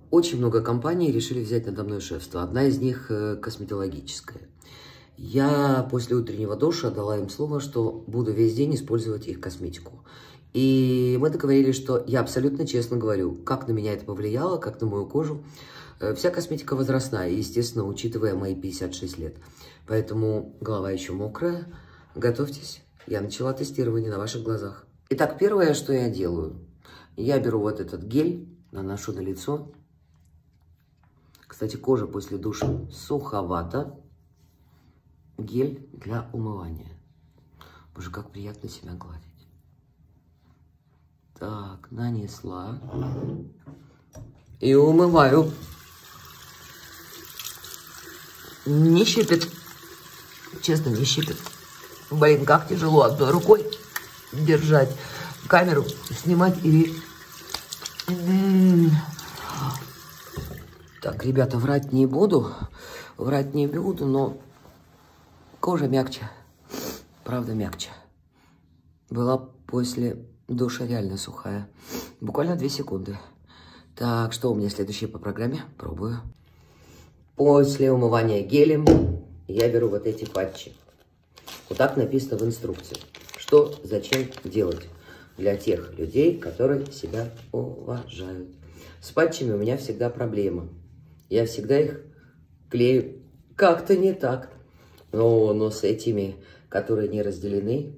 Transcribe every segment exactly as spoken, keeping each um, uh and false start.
Очень много компаний решили взять надо мной шефство. Одна из них косметологическая. Я после утреннего душа дала им слово, что буду весь день использовать их косметику. И мы договорились, что я абсолютно честно говорю, как на меня это повлияло, как на мою кожу. Вся косметика возрастная, естественно, учитывая мои пятьдесят шесть лет. Поэтому голова еще мокрая. Готовьтесь, я начала тестирование на ваших глазах. Итак, первое, что я делаю. Я беру вот этот гель, наношу на лицо. Кстати, кожа после душа суховата. Гель для умывания. Боже, как приятно себя гладить. Так, нанесла. И умываю. Не щипет. Честно, не щипет. Блин, как тяжело одной рукой держать камеру, снимать и... Так, ребята, врать не буду. Врать не буду, но кожа мягче. Правда, мягче. Была после душа реально сухая. Буквально две секунды. Так, что у меня следующее по программе? Пробую. После умывания гелем я беру вот эти патчи. Вот так написано в инструкции. Что, зачем делать для тех людей, которые себя уважают. С патчами у меня всегда проблема. Я всегда их клею как-то не так. Но, но с этими, которые не разделены,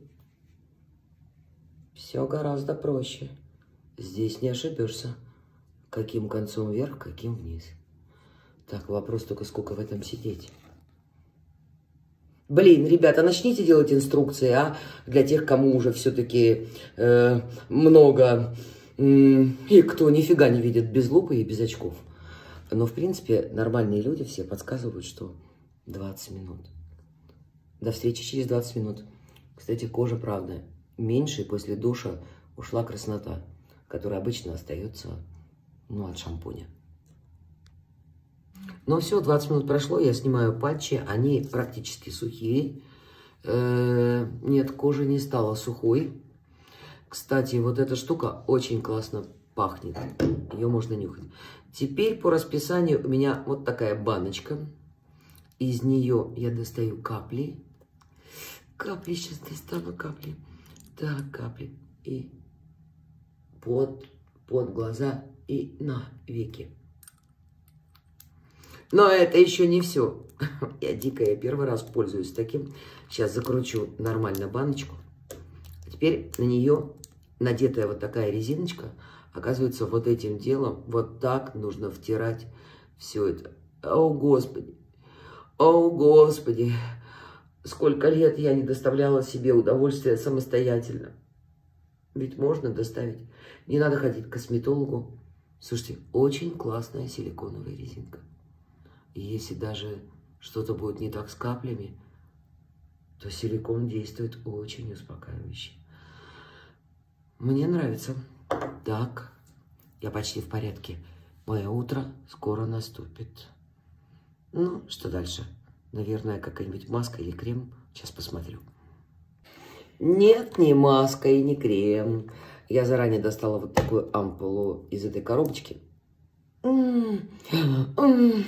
все гораздо проще. Здесь не ошибешься. Каким концом вверх, каким вниз. Так, вопрос только, сколько в этом сидеть. Блин, ребята, начните делать инструкции, а? Для тех, кому уже все-таки э, много, э, и кто нифига не видит без лупы и без очков. Но, в принципе, нормальные люди все подсказывают, что двадцать минут. До встречи через двадцать минут. Кстати, кожа, правда, меньше, после душа ушла краснота, которая обычно остается, ну, от шампуня. Но все, двадцать минут прошло, я снимаю патчи, они практически сухие. Э-э- нет, кожа не стала сухой. Кстати, вот эта штука очень классно пахнет, ее можно нюхать. Теперь по расписанию у меня вот такая баночка. Из нее я достаю капли. Капли, сейчас достану капли. Так, капли. И под, под глаза и на веки. Но это еще не все. Я дикая, я первый раз пользуюсь таким. Сейчас закручу нормально баночку. Теперь на нее надетая вот такая резиночка. Оказывается, вот этим делом вот так нужно втирать все это. О, Господи! О, Господи! Сколько лет я не доставляла себе удовольствия самостоятельно. Ведь можно доставить. Не надо ходить к косметологу. Слушайте, очень классная силиконовая резинка. И если даже что-то будет не так с каплями, то силикон действует очень успокаивающе. Мне нравится. Так, я почти в порядке. Мое утро скоро наступит. Ну, что дальше? Наверное, какая-нибудь маска или крем. Сейчас посмотрю. Нет, не маска и не крем. Я заранее достала вот такую ампулу из этой коробочки. М-м-м.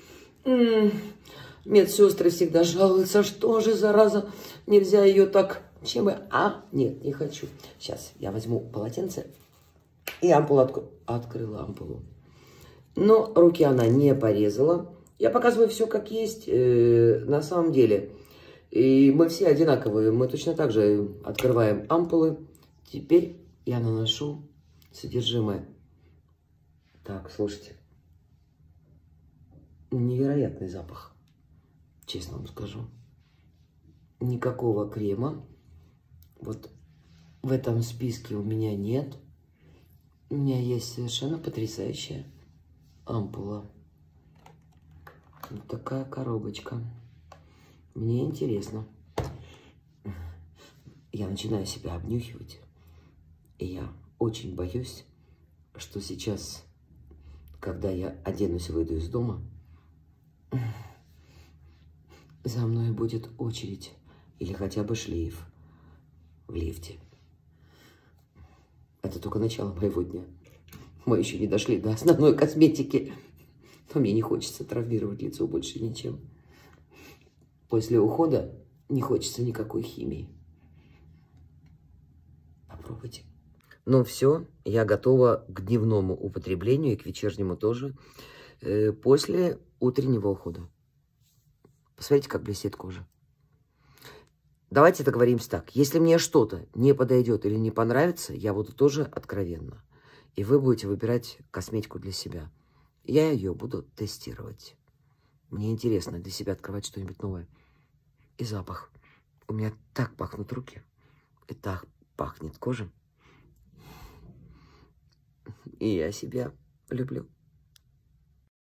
Медсестры всегда жалуются, что же, зараза, нельзя ее так, чем бы, а, нет, не хочу. Сейчас я возьму полотенце и ампулу отк... открыла ампулу. Но руки она не порезала. Я показываю все как есть, э, на самом деле. И мы все одинаковые, мы точно так же открываем ампулы. Теперь я наношу содержимое. Так, слушайте. Невероятный запах, честно вам скажу. Никакого крема вот в этом списке у меня нет. У меня есть совершенно потрясающая ампула. Вот такая коробочка. Мне интересно. Я начинаю себя обнюхивать. И я очень боюсь, что сейчас, когда я оденусь и выйду из дома, за мной будет очередь или хотя бы шлейф в лифте. Это только начало моего дня. Мы еще не дошли до основной косметики. Но мне не хочется травмировать лицо больше ничем. После ухода не хочется никакой химии. Попробуйте. Ну все, я готова к дневному употреблению и к вечернему тоже. Э, после утреннего ухода. Посмотрите, как блестит кожа. Давайте договоримся так. Если мне что-то не подойдет или не понравится, я буду тоже откровенна. И вы будете выбирать косметику для себя. Я ее буду тестировать. Мне интересно для себя открывать что-нибудь новое. И запах. У меня так пахнут руки. И так пахнет кожа. И я себя люблю.